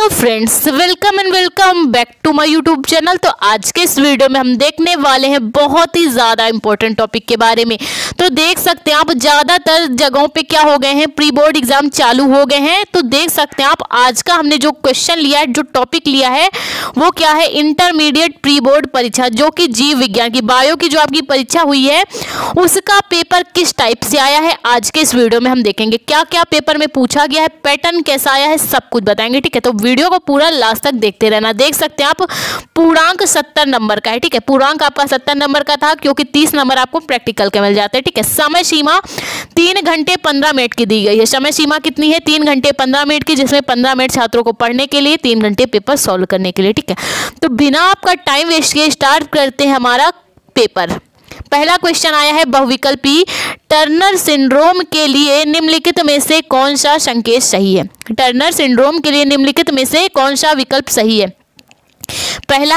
Hello friends, welcome and welcome back to my YouTube channel. तो आज के इस वीडियो में हम देखने वाले हैं बहुत ही ज़्यादा इंपॉर्टेंट टॉपिक के बारे में। तो देख सकते हैं आप ज़्यादातर जगहों पे क्या हो गए हैं, प्री बोर्ड एग्जाम चालू हो गए हैं। तो देख सकते हैं आप आज का हमने जो क्वेश्चन लिया है, जो टॉपिक लिया है वो क्या है, इंटरमीडिएट प्री बोर्ड परीक्षा, जो कि जीव विज्ञान की बायो की जो आपकी परीक्षा हुई है उसका पेपर किस टाइप से आया है आज के इस वीडियो में हम देखेंगे। क्या क्या पेपर में पूछा गया है, पैटर्न कैसा आया है, सब कुछ बताएंगे। ठीक है, तो वीडियो को पूरा लास्ट तक देखते रहना। देख सकते हैं आप पूर्णांक 70 नंबर का है। ठीक है, पूर्णांक आपका 70 नंबर का था क्योंकि 30 नंबर आपको प्रैक्टिकल के मिल जाते हैं। ठीक है, समय सीमा 3 घंटे 15 मिनट की दी गई है। समय सीमा कितनी है, 3 घंटे 15 मिनट की, जिसमें 15 मिनट छात्रों को पढ़ने के लिए, 3 घंटे पेपर सॉल्व करने के लिए। ठीक है, तो बिना आपका टाइम वेस्ट किए स्टार्ट करते हैं हमारा पेपर। पहला क्वेश्चन आया है, बहुविकल्पी टर्नर सिंड्रोम के लिए निम्नलिखित में से कौन सा संकेत सही है। टर्नर सिंड्रोम के लिए निम्नलिखित में से कौन सा विकल्प सही है। पहला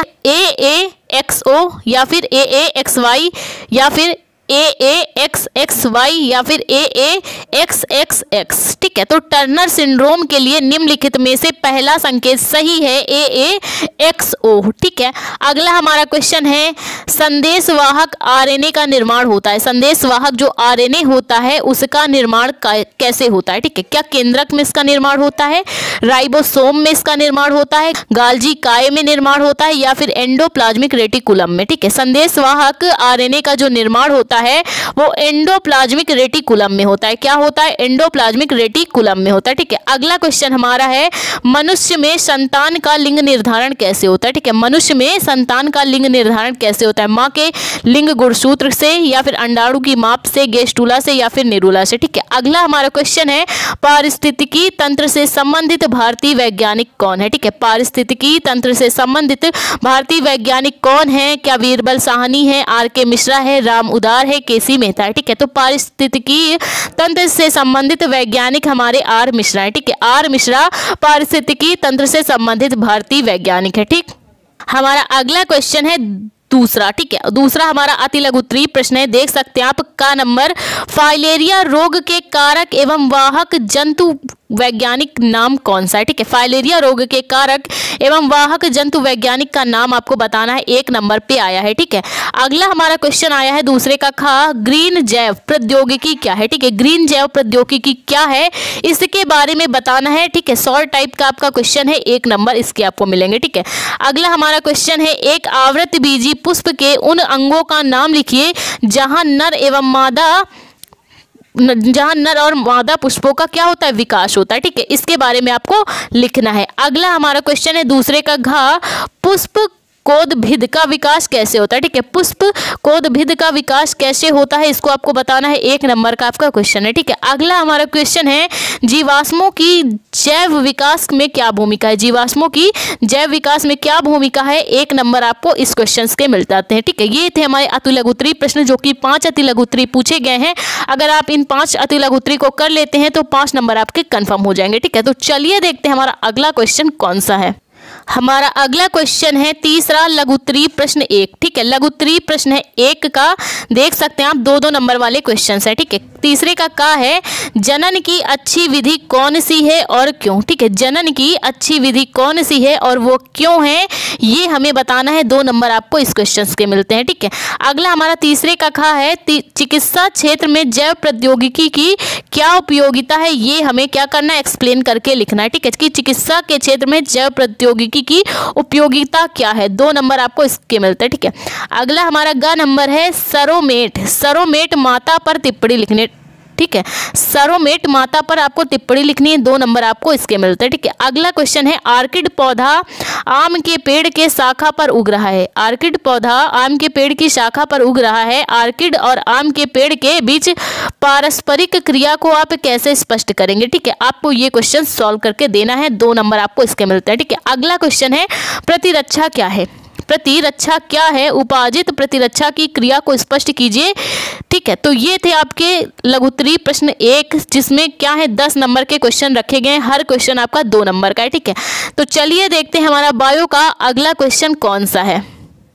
AAXO या फिर AAXY या फिर AAXXY या फिर AAXXX। ठीक है, तो टर्नर सिंड्रोम के लिए निम्नलिखित में से पहला संकेत सही है AAXO। ठीक है, अगला हमारा क्वेश्चन है, संदेशवाहक RNA का निर्माण होता है। संदेशवाहक जो RNA होता है उसका निर्माण कैसे होता है। ठीक है, क्या केंद्रक में इसका निर्माण होता है, राइबोसोम में इसका निर्माण होता है, गाल्जी काय में निर्माण होता है या फिर एंडोप्लाज्मिक रेटिकुलम में। ठीक है, संदेशवाहक RNA का जो निर्माण होता है वो एंडोप्लाज्मिक रेटिकुलम में होता है। क्या होता है, एंडोप्लाज्मिक रेटिकुलम में होता है। ठीक है, अगला क्वेश्चन हमारा है, मनुष्य में संतान का लिंग निर्धारण कैसे होता है। ठीक है, मनुष्य में संतान का लिंग निर्धारण कैसे होता है, माँ के लिंग गुणसूत्र से या फिर अंडाणु की माप से, गेस्टुला से या फिर निरूला से। ठीक है, अगला हमारा क्वेश्चन है, पारिस्थितिकी तंत्र से संबंधित भारतीय वैज्ञानिक कौन है। ठीक है, पारिस्थितिकी तंत्र से संबंधित भारतीय वैज्ञानिक कौन है, क्या बीरबल साहनी है, RK मिश्रा है, राम उदार है, KC मेहता है। ठीक है, तो पारिस्थितिकी तंत्र से संबंधित वैज्ञानिक हमारे R मिश्रा है। ठीक है, R मिश्रा पारिस्थितिकी तंत्र से संबंधित भारतीय वैज्ञानिक है। ठीक, हमारा अगला क्वेश्चन है दूसरा। ठीक है, दूसरा हमारा अति लघु उत्तरीय प्रश्न है। देख सकते हैं आप का नंबर, फाइलेरिया रोग के कारक एवं वाहक जंतु वैज्ञानिक नाम कौन सा है। ठीक है, फाइलेरिया रोग के कारक एवं वाहक जंतु वैज्ञानिक का नाम आपको बताना है, 1 नंबर पे आया है। ठीक है, अगला हमारा क्वेश्चन आया है दूसरे का, खा ग्रीन जैव प्रौद्योगिकी क्या है। ठीक है, ग्रीन जैव प्रौद्योगिकी क्या है इसके बारे में बताना है। ठीक है, शॉर्ट टाइप का आपका क्वेश्चन है, 1 नंबर इसके आपको मिलेंगे। ठीक है, अगला हमारा क्वेश्चन है, एक आवृतबीजी पुष्प के उन अंगों का नाम लिखिए जहां नर और मादा पुष्पों का क्या होता है, विकास होता है। ठीक है, इसके बारे में आपको लिखना है। अगला हमारा क्वेश्चन है दूसरे का, घा पुष्प कोदभिद का विकास कैसे होता है। ठीक है, पुष्प कोदभिद का विकास कैसे होता है इसको आपको बताना है, 1 नंबर का आपका क्वेश्चन है। ठीक है, अगला हमारा क्वेश्चन है, जीवाश्मों की जैव विकास में क्या भूमिका है। जीवाश्मों की जैव विकास में क्या भूमिका है, 1 नंबर आपको इस क्वेश्चन के मिल जाते हैं। ठीक है, ये थे हमारे अति लघु उत्तरीय प्रश्न, जो कि 5 अति लघु उत्तरीय पूछे गए हैं। अगर आप इन 5 अति लघु उत्तरीय को कर लेते हैं तो 5 नंबर आपके कंफर्म हो जाएंगे। ठीक है, तो चलिए देखते हैं हमारा अगला क्वेश्चन कौन सा है। हमारा अगला क्वेश्चन है तीसरा, लघु उत्तरीय प्रश्न 1। ठीक है, लघु उत्तरीय प्रश्न है 1 का, देख सकते हैं आप 2-2 नंबर वाले क्वेश्चन है। ठीक है, तीसरे का है, जनन की अच्छी विधि कौन सी है और क्यों। ठीक है, जनन की अच्छी विधि कौन सी है और वो क्यों है, ये हमें बताना है, 2 नंबर आपको इस क्वेश्चन के मिलते हैं। ठीक है, अगला हमारा तीसरे का है, चिकित्सा क्षेत्र में जैव प्रौद्योगिकी की क्या उपयोगिता है, ये हमें क्या करना है, एक्सप्लेन करके लिखना है। ठीक है, कि चिकित्सा के क्षेत्र में जैव प्रौद्योगिकी की उपयोगिता क्या है, 2 नंबर आपको इसके मिलते हैं। ठीक है, अगला हमारा ग नंबर है, सरोमेट माता पर टिप्पणी लिखने। ठीक है, सरोमेट माता पर आपको टिप्पणी लिखनी है, 2 नंबर आपको इसके मिलते हैं। ठीक है, अगला क्वेश्चन है, आर्किड पौधा आम के पेड़ के शाखा पर उग रहा है। आर्किड पौधा आम के पेड़ की शाखा पर उग रहा है, आर्किड और आम के पेड़ के बीच पारस्परिक क्रिया को आप कैसे स्पष्ट करेंगे। ठीक है, आपको ये क्वेश्चन सॉल्व करके देना है, 2 नंबर आपको इसके मिलते हैं। ठीक है, अगला क्वेश्चन है, प्रतिरक्षा क्या है। प्रतिरक्षा क्या है, उपाजित प्रतिरक्षा की क्रिया को स्पष्ट कीजिए। ठीक है, तो ये थे आपके लघु उत्तरीय प्रश्न 1, जिसमें क्या है 10 नंबर के क्वेश्चन रखे गए हैं, हर क्वेश्चन आपका 2 नंबर का है। ठीक है, तो चलिए देखते हैं हमारा बायो का अगला क्वेश्चन कौन सा है।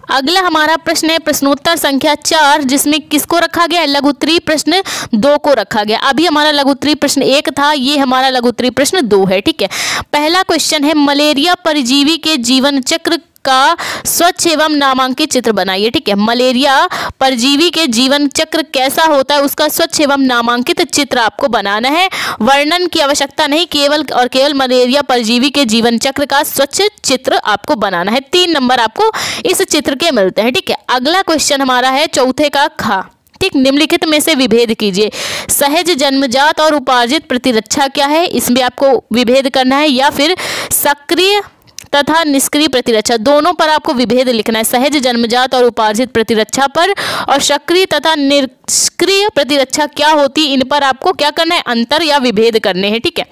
अगला हमारा प्रश्न है प्रश्नोत्तर संख्या 4, जिसमें किसको रखा गया है? लघुत्तरीय प्रश्न 2 को रखा गया। अभी हमारा लघुत्तरीय प्रश्न 1 था, ये हमारा लघुत्तरीय प्रश्न 2 है। ठीक है, पहला क्वेश्चन है मलेरिया परजीवी के जीवन चक्र का स्वच्छ एवं नामांकित चित्र बनाइए। ठीक है, मलेरिया परजीवी के जीवन चक्र कैसा होता है उसका स्वच्छ एवं नामांकित चित्र आपको बनाना है। वर्णन की आवश्यकता नहीं, केवल और केवल मलेरिया परजीवी के जीवन चक्र का स्वच्छ चित्र आपको बनाना है। 3 नंबर आपको इस चित्र के मिलते हैं। ठीक है, अगला क्वेश्चन हमारा है चौथे का खा। ठीक, निम्नलिखित में से विभेद कीजिए। सहज जन्मजात और उपार्जित प्रतिरक्षा क्या है, इसमें आपको विभेद करना है, या फिर सक्रिय तथा निष्क्रिय प्रतिरक्षा, दोनों पर आपको विभेद लिखना है। सहज जन्मजात और उपार्जित प्रतिरक्षा पर और सक्रिय तथा निष्क्रिय प्रतिरक्षा क्या होती, इन पर आपको क्या करना है? अंतर या विभेद करने हैं। ठीक है,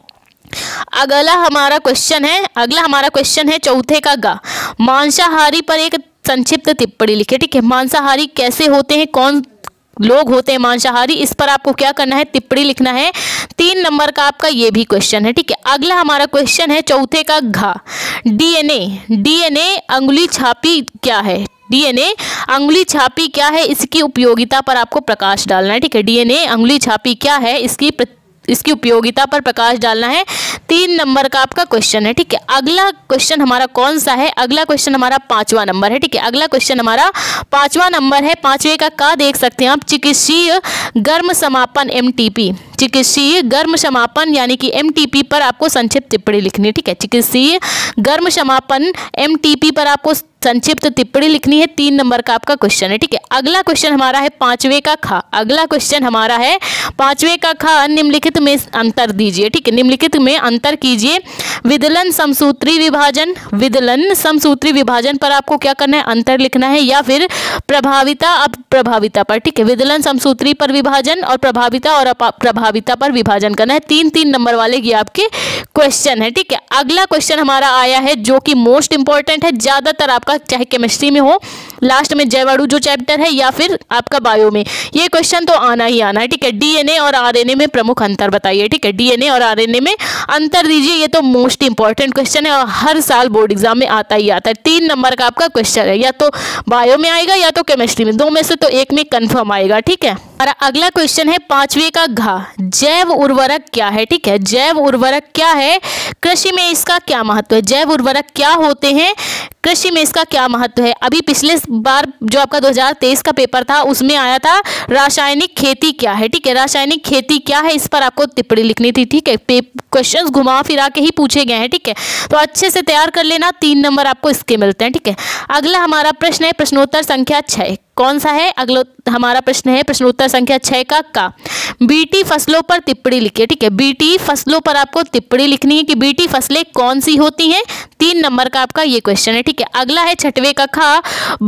अगला हमारा क्वेश्चन है चौथे का गा। मांसाहारी पर एक संक्षिप्त टिप्पणी लिखे। ठीक है, मांसाहारी कैसे होते हैं, कौन लोग होते हैं मांसाहारी, इस पर आपको क्या करना है? टिप्पणी लिखना है। 3 नंबर का आपका ये भी क्वेश्चन है। ठीक है, अगला हमारा क्वेश्चन है चौथे का घा। डीएनए अंगुली छापी क्या है? डीएनए अंगुली छापी क्या है, इसकी उपयोगिता पर आपको प्रकाश डालना है। ठीक है, डीएनए अंगुली छापी क्या है, इसकी उपयोगिता पर प्रकाश डालना है। 3 नंबर का आपका क्वेश्चन है। ठीक है, अगला क्वेश्चन हमारा कौन सा है? अगला क्वेश्चन हमारा 5वां नंबर है। ठीक है, अगला क्वेश्चन हमारा 5वां नंबर है। 5वें का देख सकते हैं आप, चिकित्सीय गर्म समापन MTP, चिकित्सीय गर्म समापन यानी कि MTP पर आपको संक्षिप्त टिप्पणी लिखनी है। ठीक है, चिकित्सीय गर्म समापन MTP पर आपको संक्षिप्त टिप्पणी लिखनी है। 3 नंबर का आपका क्वेश्चन है। ठीक है, अगला क्वेश्चन हमारा है 5वें का खा। अगला क्वेश्चन हमारा है 5वें का खा। निम्नलिखित में अंतर दीजिए। ठीक है, निम्नलिखित में अंतर कीजिए। विदलन समसूत्री विभाजन, विदलन समसूत्री विभाजन पर आपको क्या करना है? अंतर लिखना है, या फिर प्रभाविता अप्रभाविता पर। ठीक है, विदलन समसूत्री पर विभाजन और प्रभाविता और अप्रभाविता पर विभाजन करना है। 3 नंबर वाले ये आपके क्वेश्चन है। ठीक है, अगला क्वेश्चन हमारा आया है जो कि मोस्ट इंपॉर्टेंट है, ज्यादातर आपका चाहे केमिस्ट्री में हो, लास्ट में जैवाणु जो चैप्टर है, या फिर आपका बायो में, ये क्वेश्चन तो आना ही आना है। ठीक है, डीएनए और आरएनए में प्रमुख अंतर बताइए। ठीक है, डीएनए और आरएनए में अंतर दीजिए। ये तो मोस्ट इंपॉर्टेंट क्वेश्चन है और हर साल बोर्ड एग्जाम में आता ही आता है। 3 नंबर का आपका क्वेश्चन है, या तो बायो में आएगा या तो केमिस्ट्री में, 2 में से तो एक में कंफर्म आएगा। ठीक है, हमारा अगला क्वेश्चन है 5वें का घा। जैव उर्वरक क्या है? ठीक है, जैव उर्वरक क्या है, कृषि में इसका क्या महत्व है? जैव उर्वरक क्या होते हैं, कृषि में इसका क्या महत्व है? अभी पिछले बार जो आपका 2023 का पेपर था उसमें आया था रासायनिक खेती क्या है। ठीक है, रासायनिक खेती क्या है, इस पर आपको टिप्पणी लिखनी थी। ठीक है, क्वेश्चंस घुमा फिरा के ही पूछे गए हैं। ठीक है, तो अच्छे से तैयार कर लेना। 3 नंबर आपको इसके मिलते हैं। ठीक है, अगला हमारा प्रश्न है प्रश्नोत्तर संख्या 6। कौन सा है? अगला हमारा प्रश्न है प्रश्नोत्तर संख्या 6 का बीटी फसलों पर टिप्पणी लिखिए। ठीक है, बीटी फसलों पर आपको टिप्पणी लिखनी है कि बीटी फसलें कौन सी होती हैं। 3 नंबर का आपका ये क्वेश्चन है। ठीक है, अगला है 6वें का खा।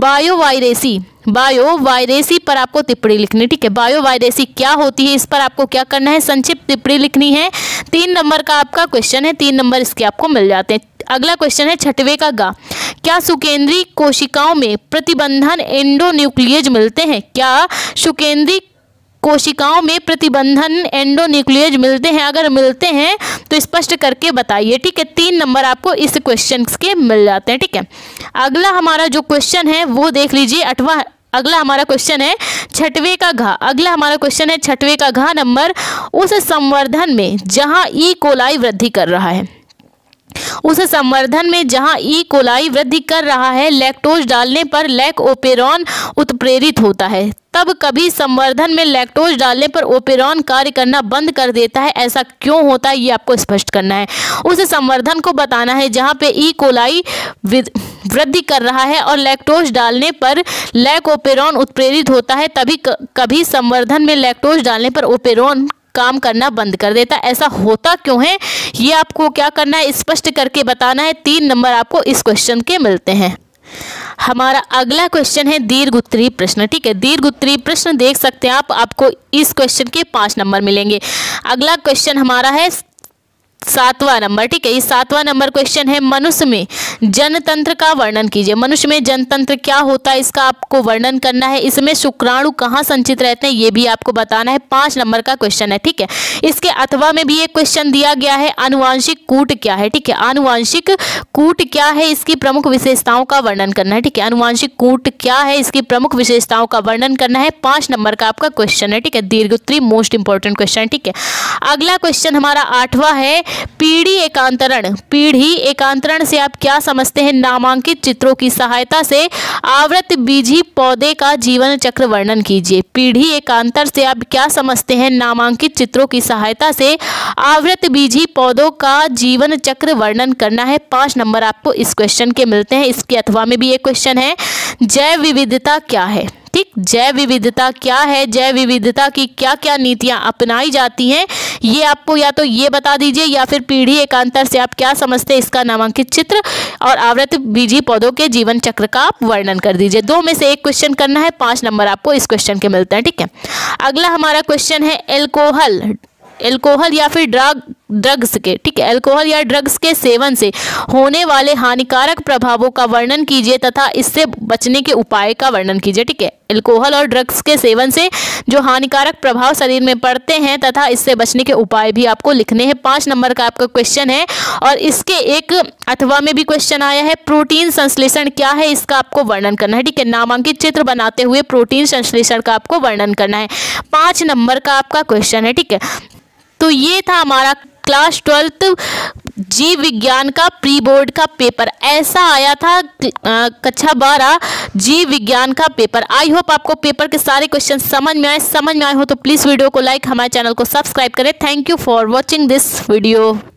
बायोवायरेसी पर आपको टिप्पणी लिखनी है। ठीक है, बायोवायरेसी क्या होती है, इस पर आपको क्या करना है? संक्षिप्त टिप्पणी लिखनी है। 3 नंबर का आपका क्वेश्चन है। 3 नंबर इसके आपको मिल जाते हैं। अगला क्वेश्चन है 6वें का गा। क्या सुकेंद्री कोशिकाओं में प्रतिबंधन एंडोन्यूक्लियज मिलते हैं? क्या सुकेंद्री कोशिकाओं में प्रतिबंधन एंडोन्यूक्लियज मिलते हैं? अगर मिलते हैं तो स्पष्ट करके बताइए। ठीक है, 3 नंबर आपको इस क्वेश्चन के मिल जाते हैं। ठीक है, अगला हमारा जो क्वेश्चन है वो देख लीजिए। अगला हमारा क्वेश्चन है 6वें का घा। अगला हमारा क्वेश्चन है 6वें का घा नंबर। उस संवर्धन में जहां ई कोलाई वृद्धि कर रहा है, उस संवर्धन में जहां ई कोलाई वृद्धि कर रहा है, लैक्टोज डालने पर लैकोपेरॉन उत्प्रेरित होता है। तब कभी संवर्धन में लैक्टोज डालने पर ओपेरॉन कार्य करना बंद कर देता है, ऐसा क्यों होता है, ये आपको स्पष्ट करना है। उस संवर्धन को बताना है जहां पे ई कोलाई वृद्धि कर रहा है और लैक्टोज डालने पर लैकोपेरॉन उत्प्रेरित होता है, तभी कभी संवर्धन में लैक्टोज डालने पर ओपेरॉन काम करना बंद कर देता है, ऐसा होता क्यों है, ये आपको क्या करना है? स्पष्ट करके बताना है। 3 नंबर आपको इस क्वेश्चन के मिलते हैं। हमारा अगला क्वेश्चन है दीर्घ उत्तरीय प्रश्न। ठीक है, दीर्घ उत्तरीय प्रश्न देख सकते हैं आपको इस क्वेश्चन के 5 नंबर मिलेंगे। अगला क्वेश्चन हमारा है 7वां नंबर, ठीक है, ये 7वां नंबर क्वेश्चन है, मनुष्य में जनतंत्र का वर्णन कीजिए। मनुष्य में जनतंत्र क्या होता है इसका आपको वर्णन करना है। इसमें शुक्राणु कहाँ संचित रहते हैं ये भी आपको बताना है। 5 नंबर का क्वेश्चन है, ठीक है। इसके अथवा में भी एक क्वेश्चन दिया गया है, आनुवांशिक कूट क्या है, ठीक है। आनुवांशिक कूट क्या है, इसकी प्रमुख विशेषताओं का वर्णन करना है, ठीक है। आनुवांशिक कूट क्या है, इसकी प्रमुख विशेषताओं का वर्णन करना है। 5 नंबर का आपका क्वेश्चन है, ठीक है। दीर्घोत्तरी मोस्ट इंपॉर्टेंट क्वेश्चन, ठीक है। अगला क्वेश्चन हमारा 8वां है, पीढ़ी एकांतरण। पीढ़ी एकांतरण से आप क्या समझते हैं। नामांकित चित्रों की सहायता से आवृत बीजी पौधे का जीवन चक्र वर्णन कीजिए। पीढ़ी एकांतर से आप क्या समझते हैं। नामांकित चित्रों की सहायता से आवृत बीजी पौधों का जीवन चक्र वर्णन करना है। 5 नंबर आपको इस क्वेश्चन के मिलते हैं। इसके अथवा में भी एक क्वेश्चन है, जैव विविधता क्या है, ठीक। जैव विविधता क्या है, जैव विविधता की क्या क्या नीतियां अपनाई जाती हैं, ये आपको या तो ये बता दीजिए या फिर पीढ़ी एकांतर से आप क्या समझते हैं इसका नामांकित चित्र और आवृत बीजी पौधों के जीवन चक्र का आप वर्णन कर दीजिए। 2 में से एक क्वेश्चन करना है। 5 नंबर आपको इस क्वेश्चन के मिलते हैं, ठीक है। अगला हमारा क्वेश्चन है, एल्कोहल या फिर ड्रग्स के, ठीक है, अल्कोहल या ड्रग्स के सेवन से होने वाले हानिकारक प्रभावों का वर्णन कीजिए तथा इससे बचने के उपाय का वर्णन कीजिए, ठीक है। अल्कोहल और ड्रग्स के सेवन से जो हानिकारक प्रभाव शरीर में पड़ते हैं तथा इससे बचने के उपाय भी आपको लिखने हैं। 5 नंबर का आपका क्वेश्चन है। और इसके एक अथवा में भी क्वेश्चन आया है, प्रोटीन संश्लेषण क्या है इसका आपको वर्णन करना है, ठीक है। नामांकित चित्र बनाते हुए प्रोटीन संश्लेषण का आपको वर्णन करना है। 5 नंबर का आपका क्वेश्चन है, ठीक है। तो ये था हमारा क्लास 12 जीव विज्ञान का प्री बोर्ड का पेपर। ऐसा आया था कक्षा 12 जीव विज्ञान का पेपर। आई होप आपको पेपर के सारे क्वेश्चन समझ में आए हो तो प्लीज़ वीडियो को लाइक, हमारे चैनल को सब्सक्राइब करें। Thank you for watching this video.